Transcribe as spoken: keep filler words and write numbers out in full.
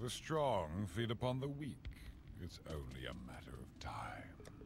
strong feed upon the weak. It's only a matter of time.